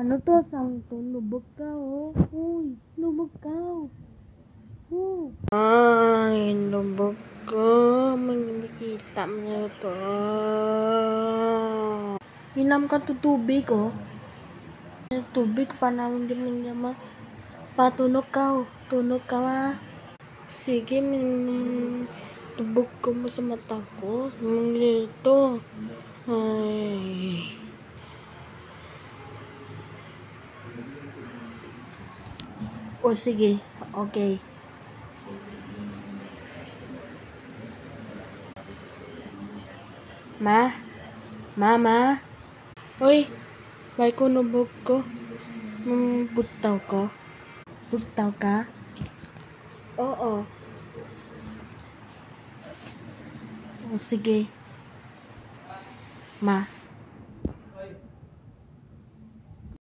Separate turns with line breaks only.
Ano to? Sound to? Lubog ka, oh. Uy, lubog ka. Oh. Ay, lubog ka. Makikita mo na ito. Hinam ka to tubig, oh. Tubig pa naman din naman. Patunog ka, oh. Tunog ka, ha. Sige, tubog ko mo sa mata ko. Ito. Ay. O sige, okay. Mama. Uy, bay ko nubog ko. Butaw ko. Butaw ka? Oo. O sige. Ma.